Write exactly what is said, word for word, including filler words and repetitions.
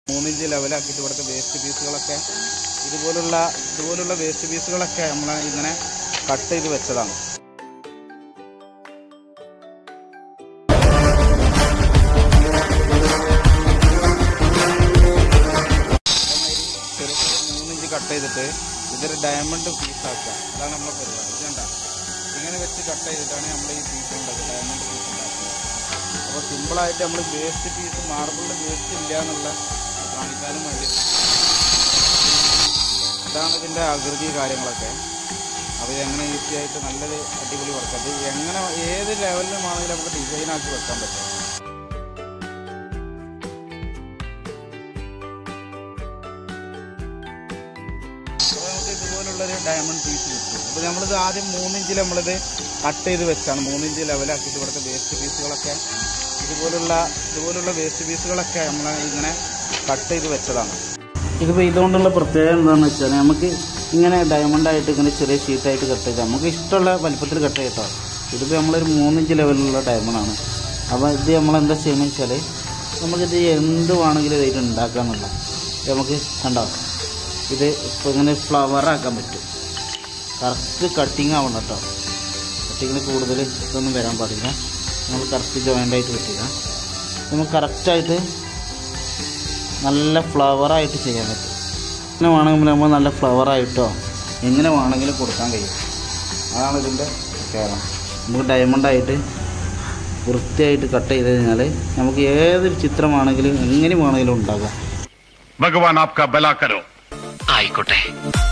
മൂന്നിഞ്ച് ലെവലാക്കിയിട്ട് ഇവിടുത്തെ വേസ്റ്റ് പീസുകളൊക്കെ ഇതുപോലുള്ള ഇതുപോലുള്ള വേസ്റ്റ് പീസുകളൊക്കെ നമ്മൾ ഇങ്ങനെ കട്ട് ചെയ്ത് വെച്ചതാണ്. മൂന്നിഞ്ച് കട്ട് ചെയ്തിട്ട് ഇതൊരു ഡയമണ്ട് പീസാക്കുക, അതാണ് നമ്മളെ പരിപാടി. ഇതുണ്ട ഇങ്ങനെ വെച്ച് കട്ട് ചെയ്തിട്ടാണ് നമ്മൾ ഈ പീസ് ഉണ്ടാക്കുക, ഡയമണ്ട് പീസ് ഉണ്ടാക്കുന്നത്. അപ്പോൾ സിമ്പിളായിട്ട് നമ്മൾ വേസ്റ്റ് പീസ് മാർബിളിൽ വേസ്റ്റ് ഇല്ല എന്നുള്ള കാണിക്കാനും വേണ്ടി ഇതാണ് ഇതിൻ്റെ ആകൃതി കാര്യങ്ങളൊക്കെ. അപ്പോൾ ഇതെങ്ങനെ ഈസി ആയിട്ട് നല്ലൊരു അടിപൊളി വർക്ക്, അത് എങ്ങനെ ഏത് ലെവലിലുമാണെങ്കിലും നമുക്ക് ഡിസൈനാക്കി വെക്കാൻ പറ്റും. അപ്പോൾ നമുക്ക് ഇതുപോലുള്ളൊരു ഡയമണ്ട് പീസ് കിട്ടും. അപ്പോൾ നമ്മളിത് ആദ്യം മൂന്നിഞ്ചിൽ നമ്മളിത് കട്ട് ചെയ്ത് വെച്ചാണ്, മൂന്നിഞ്ച് ലെവലാക്കിയിട്ട് ഇവിടുത്തെ വേസ്റ്റ് പീസുകളൊക്കെ ഇതുപോലുള്ള ഇതുപോലുള്ള വേസ്റ്റ് പീസുകളൊക്കെ നമ്മൾ ഇങ്ങനെ കട്ട് ചെയ്ത് വെച്ചതാണ്. ഇതിപ്പോൾ ഇതുകൊണ്ടുള്ള പ്രത്യേകത എന്താണെന്ന് വെച്ചാൽ നമുക്ക് ഇങ്ങനെ ഡയമണ്ടായിട്ട് ഇങ്ങനെ ചെറിയ ഷീറ്റായിട്ട് കട്ട് ചെയ്താൽ നമുക്ക് ഇഷ്ടമുള്ള വലിപ്പത്തിൽ കട്ട് ചെയ്തോ. ഇതിപ്പോൾ നമ്മളൊരു മൂന്നിഞ്ച് ലെവലിലുള്ള ഡയമണ്ടാണ്. അപ്പോൾ ഇത് നമ്മളെന്താ ചെയ്യുന്നത് വെച്ചാൽ നമുക്കിത് എന്ത് വേണമെങ്കിലും ഇതായിട്ട് ഉണ്ടാക്കാമെന്നുള്ള നമുക്ക് കണ്ടോ. ഇത് ഇപ്പോൾ ഇങ്ങനെ ഫ്ലവറാക്കാൻ പറ്റും. കറക്റ്റ് കട്ടിങ് ആവണം കേട്ടോ, കട്ടിങ്ങിന് കൂടുതൽ ഇതൊന്നും വരാൻ പാടില്ല. നമ്മൾ കറക്റ്റ് ജോയിൻ്റായിട്ട് കിട്ടുക, നമുക്ക് കറക്റ്റായിട്ട് നല്ല ഫ്ലവറായിട്ട് ചെയ്യാൻ പറ്റും. എങ്ങനെ വേണമെങ്കിൽ നമ്മൾ നല്ല ഫ്ലവറായിട്ടോ എങ്ങനെ വേണമെങ്കിലും കൊടുക്കാൻ കഴിയും. അതാണ് ഇതിൻ്റെ പ്രത്യേകത. നമുക്ക് ഡയമണ്ടായിട്ട് വൃത്തിയായിട്ട് കട്ട് ചെയ്ത് കഴിഞ്ഞാൽ നമുക്ക് ഏതൊരു ചിത്രമാണെങ്കിലും എങ്ങനെ വേണമെങ്കിലും ഉണ്ടാകാം. ഭഗവാൻ ആപ്കാ ഭലാ കരോ. ആയിക്കോട്ടെ.